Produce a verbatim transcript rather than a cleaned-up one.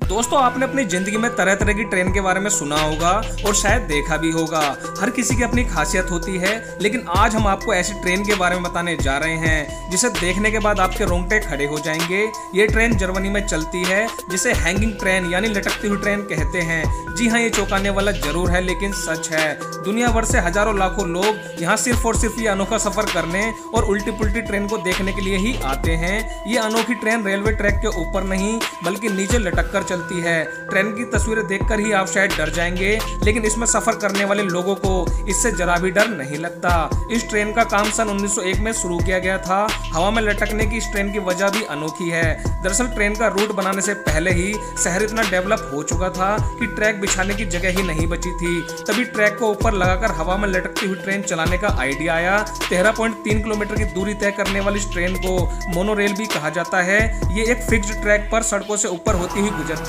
दोस्तों, आपने अपनी जिंदगी में तरह तरह की ट्रेन के बारे में सुना होगा और शायद देखा भी होगा। हर किसी की अपनी खासियत होती है, लेकिन आज हम आपको ऐसी ट्रेन के बारे में बताने जा रहे हैं जिसे देखने के बाद आपके रोंगटे खड़े हो जाएंगे। ये ट्रेन जर्मनी में चलती है, जिसे हैंगिंग ट्रेन यानी लटकती हुई ट्रेन कहते हैं। जी हाँ, ये चौंकाने वाला जरूर है, लेकिन सच है। दुनिया भर से हजारों लाखों लोग यहाँ सिर्फ और सिर्फ ये अनोखा सफर करने और उल्टी पुल्टी ट्रेन को देखने के लिए ही आते हैं। ये अनोखी ट्रेन रेलवे ट्रैक के ऊपर नहीं बल्कि नीचे लटक कर चलती है। ट्रेन की तस्वीरें देखकर ही आप शायद डर जाएंगे, लेकिन इसमें सफर करने वाले लोगों को इससे जरा भी डर नहीं लगता। इस ट्रेन का काम सन उन्नीस सौ एक में शुरू किया गया था। हवा में लटकने की इस ट्रेन की वजह भी अनोखी है। दरअसल ट्रेन का रूट बनाने से पहले ही शहर इतना डेवलप हो चुका था कि ट्रैक बिछाने की जगह ही नहीं बची थी। तभी ट्रैक को ऊपर लगाकर हवा में लटकती हुई ट्रेन चलाने का आइडिया आया। तेरह पॉइंट तीन किलोमीटर की दूरी तय करने वाली इस ट्रेन को मोनोरेल भी कहा जाता है। ये एक फिक्स्ड ट्रैक पर सड़कों से ऊपर होती हुई गुजरती